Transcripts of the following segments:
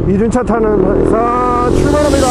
이륜차 타는 회사 출발합니다.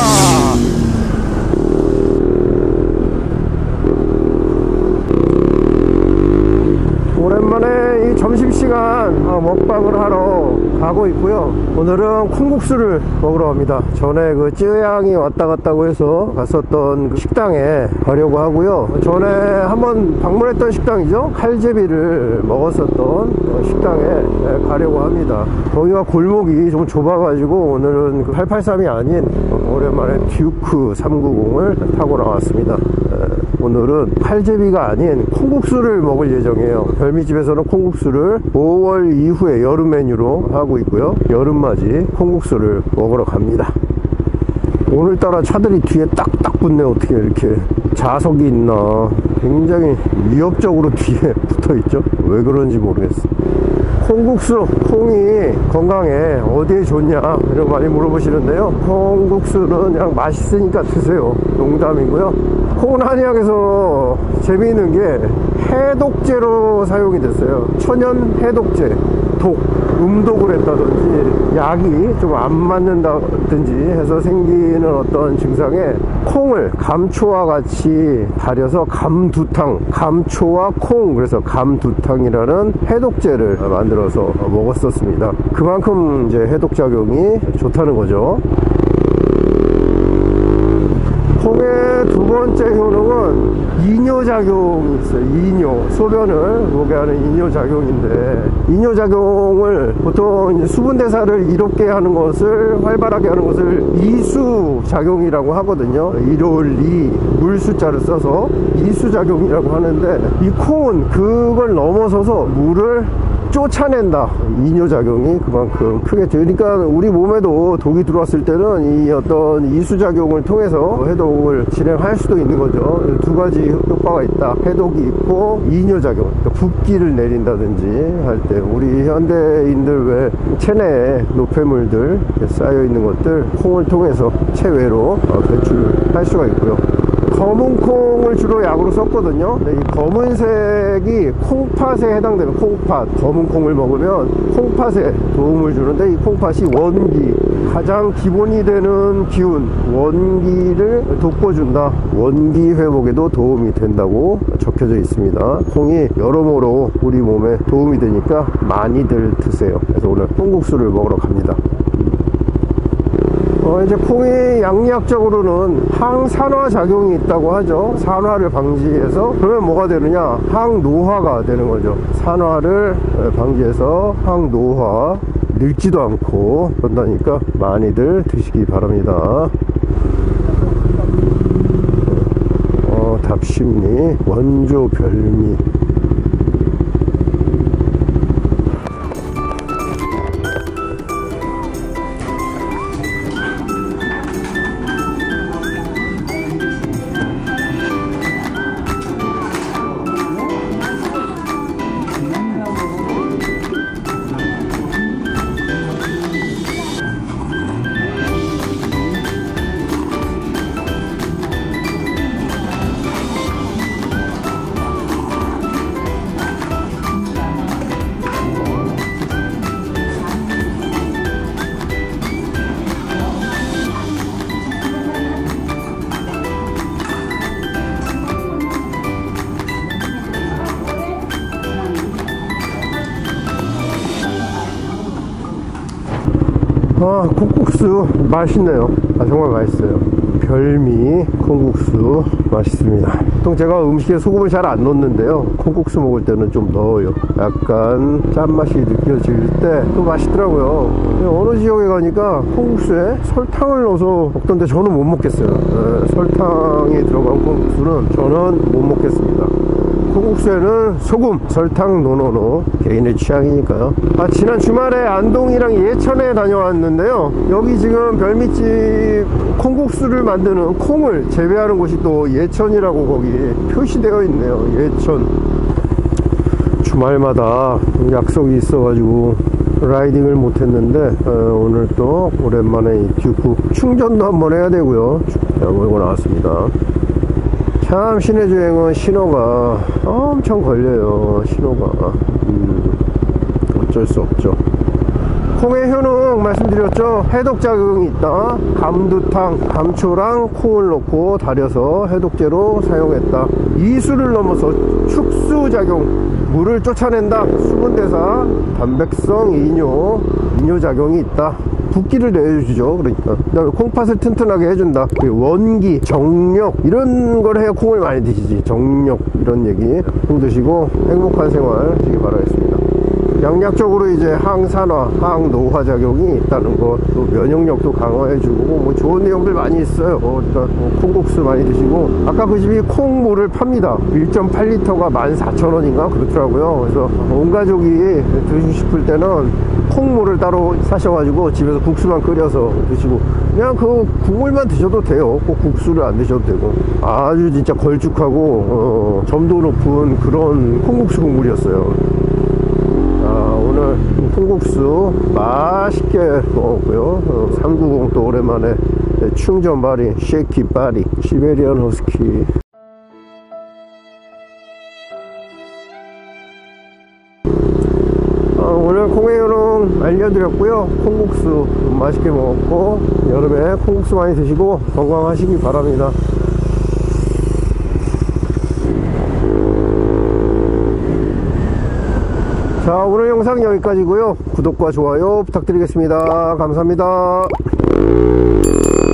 오랜만에 이 점심시간 먹방을 하러 가고 있고요. 오늘은 콩국수를 먹으러 갑니다. 전에 그 쯔양이 왔다 갔다고 해서 갔었던 그 식당에 가려고 하고요. 전에 한번 방문했던 식당이죠. 칼제비를 먹었었던 식당에 가려고 합니다. 거기가 골목이 좀 좁아가지고 오늘은 그 883이 아닌 오랜만에 듀크 390을 타고 나왔습니다. 오늘은 칼제비가 아닌 콩국수를 먹을 예정이에요. 별미집에서는 콩국수를 5월 이후에 여름 메뉴로 하고 있고요. 여름맞이 콩국수를 먹으러 갑니다. 오늘따라 차들이 뒤에 딱딱 붙네. 어떻게 이렇게 자석이 있나. 굉장히 위협적으로 뒤에 붙어있죠. 왜 그런지 모르겠어. 콩국수, 콩이 건강에 어디에 좋냐 이런 거 많이 물어보시는데요. 콩국수는 그냥 맛있으니까 드세요. 농담이고요. 콩은 한의학에서 재미있는 게 해독제로 사용이 됐어요. 천연 해독제, 독, 음독을 했다든지 약이 좀 안 맞는다든지 해서 생기는 어떤 증상에 콩을 감초와 같이 달여서 감두탕, 감초와 콩, 그래서 감두탕이라는 해독제를 만들어서 먹었었습니다. 그만큼 이제 해독작용이 좋다는 거죠. 콩의 두 번째 효능은 이뇨작용이 있어요. 이뇨, 소변을 오게 하는 이뇨작용인데, 이뇨작용을 보통 이제 수분대사를 이롭게 하는 것을, 활발하게 하는 것을 이수작용이라고 하거든요. 이로울 이, 물수자를 써서 이수작용이라고 하는데, 이 콩은 그걸 넘어서서 물을 쫓아낸다. 이뇨작용이 그만큼 크겠죠. 그러니까 우리 몸에도 독이 들어왔을 때는 이 어떤 이수작용을 통해서 해독을 진행할 수도 있는 거죠. 두 가지 효과가 있다. 해독이 있고 이뇨작용, 그러니까 붓기를 내린다든지 할 때 우리 현대인들 왜 체내에 노폐물들 쌓여 있는 것들 콩을 통해서 체외로 배출할 수가 있고요. 검은 콩을 주로 약으로 썼거든요. 근데 이 검은색이 콩팥에 해당되는 콩팥, 검은 콩을 먹으면 콩팥에 도움을 주는데, 이 콩팥이 원기, 가장 기본이 되는 기운, 원기를 돋궈준다. 원기 회복에도 도움이 된다고 적혀져 있습니다. 콩이 여러모로 우리 몸에 도움이 되니까 많이들 드세요. 그래서 오늘 콩국수를 먹으러 갑니다. 이제 콩이 양리학적으로는 항산화 작용이 있다고 하죠. 산화를 방지해서. 그러면 뭐가 되느냐? 항노화가 되는 거죠. 산화를 방지해서 항노화, 늙지도 않고 그런다니까 많이들 드시기 바랍니다. 답심리, 원조 별미. 콩국수 맛있네요. 정말 맛있어요. 별미 콩국수 맛있습니다. 보통 제가 음식에 소금을 잘 안 넣는데요, 콩국수 먹을 때는 좀 넣어요. 약간 짠맛이 느껴질 때 또 맛있더라고요. 어느 지역에 가니까 콩국수에 설탕을 넣어서 먹던데 저는 못 먹겠어요. 설탕이 들어간 콩국수는 저는 못 먹겠습니다. 콩국수에는 소금, 설탕, 노노노 개인의 취향이니까요. 지난 주말에 안동이랑 예천에 다녀왔는데요, 여기 지금 별미집 콩국수를 만드는 콩을 재배하는 곳이 또 예천이라고 거기 표시되어 있네요. 예천. 주말마다 약속이 있어가지고 라이딩을 못했는데 오늘 또 오랜만에 이 듀크 충전도 한번 해야 되고요. 몰고 나왔습니다. 참 시내주행은 신호가 엄청 걸려요. 신호가 어쩔 수 없죠. 콩의 효능 말씀드렸죠. 해독작용이 있다. 감두탕, 감초랑 콩을 넣고 달여서 해독제로 사용했다. 이수를 넘어서 축수작용, 물을 쫓아낸다. 수분대사, 단백성, 이뇨작용이 있다. 붓기를 내주죠. 그러니까 그다음에 콩팥을 튼튼하게 해준다. 원기, 정력 이런 걸 해야 콩을 많이 드시지. 정력 이런 얘기. 콩 드시고 행복한 생활 하시기 바라겠습니다. 양약적으로 이제 항산화, 항노화 작용이 있다는 것, 또 면역력도 강화해주고 뭐 좋은 내용들 많이 있어요. 그러니까 콩국수 많이 드시고, 아까 그 집이 콩물을 팝니다. 1.8리터가 14,000원인가 그렇더라고요. 그래서 온 가족이 드시고 싶을 때는 콩물을 따로 사셔가지고 집에서 국수만 끓여서 드시고, 그냥 그 국물만 드셔도 돼요. 꼭 국수를 안 드셔도 되고. 아주 진짜 걸쭉하고 점도 높은 그런 콩국수 국물이었어요. 오늘 콩국수 맛있게 먹었고요. 390 또 오랜만에 충전바리, 쉐이키바리, 시베리안 허스키. 오늘 콩의 효능 알려드렸고요. 콩국수 맛있게 먹었고, 여름에 콩국수 많이 드시고 건강하시기 바랍니다. 자, 오늘 영상 여기까지고요. 구독과 좋아요 부탁드리겠습니다. 감사합니다.